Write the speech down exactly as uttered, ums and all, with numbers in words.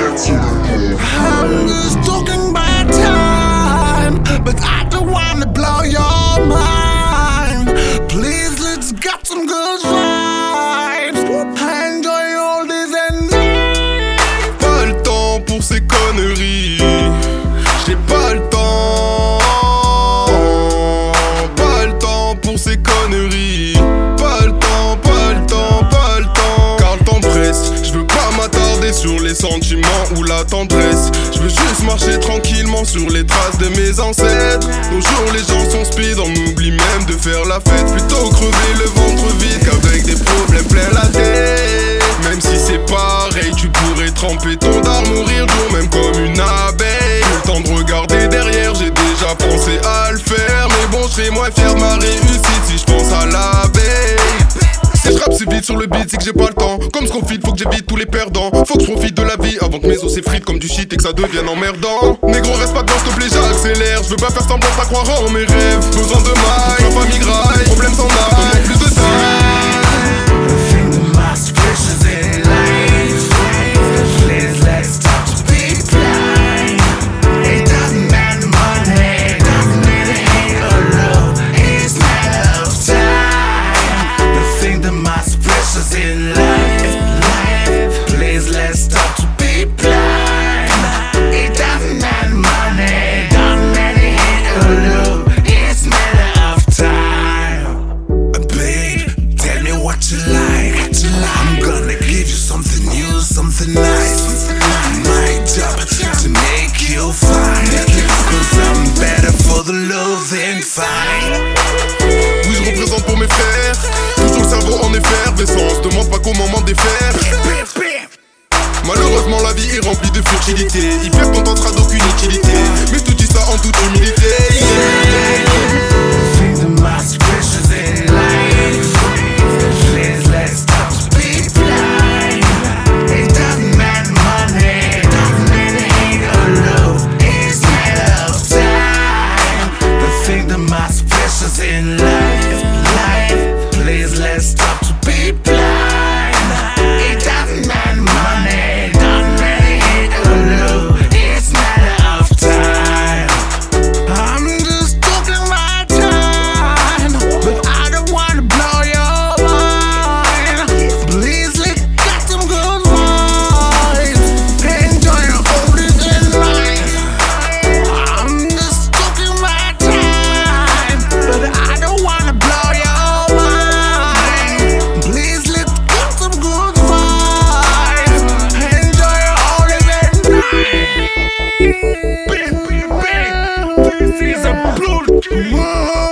I'm just talking about time, but I don't wanna blow your mind. Please, let's get some good vibes. Enjoy all this and that. Pas le temps pour ces conneries. J'ai pas le temps. Pas le temps pour ces conneries. Pas le temps, pas le temps, pas le temps. Car le temps presse. Je veux pas m'attarder sur les sentiments ou la tendresse. Je veux juste marcher tranquillement sur les traces de mes ancêtres. Nos jours les gens sont speed, on oublie même de faire la fête. Plutôt crever le ventre vide qu'avec des problèmes plein la tête. Même si c'est pareil, tu pourrais tremper ton dard, mourir dur même comme une abeille. Le temps de regarder derrière, j'ai déjà pensé à le faire. Mais bon, je serais moins fier de ma réussite si je pense à la veille. Si je rappe si vite sur le beat, c'est que j'ai pas le temps. Comme ce qu'on fit, faut que j'évite tous les perdants. Faut que je profite de la vie avant que mes os s'effritent comme du shit et que ça devienne emmerdant. Négro, reste pas dedans, s'il te plaît, j'accélère. Je veux pas faire semblant de pas croire en mes rêves. Besoin de mailles, ma famille graille. Problème s'en a, donne plus de taille. Something nice, my job to make you fine. Cause I'm better for the love than fine. Oui, je représente pour mes frères. Toujours le cerveau en effervescence. Demande pas comment m'en défaire. Malheureusement la vie est remplie de fertilité. Y perdre ton temps sera d'aucune utilité. Mais je te dis ça en toute humilité, yeah. In life, life, please let's stop to be blind. It doesn't matter money, doesn't matter hate or love, it's matter of time. I'm just talking my time, but I don't wanna blow your mind. Please let's get some good vibes, enjoy all this in life. I'm just talking my time, but I don't wanna blow your mind. Please let's get some good vibes. Enjoy all of it night. This is a blue dream.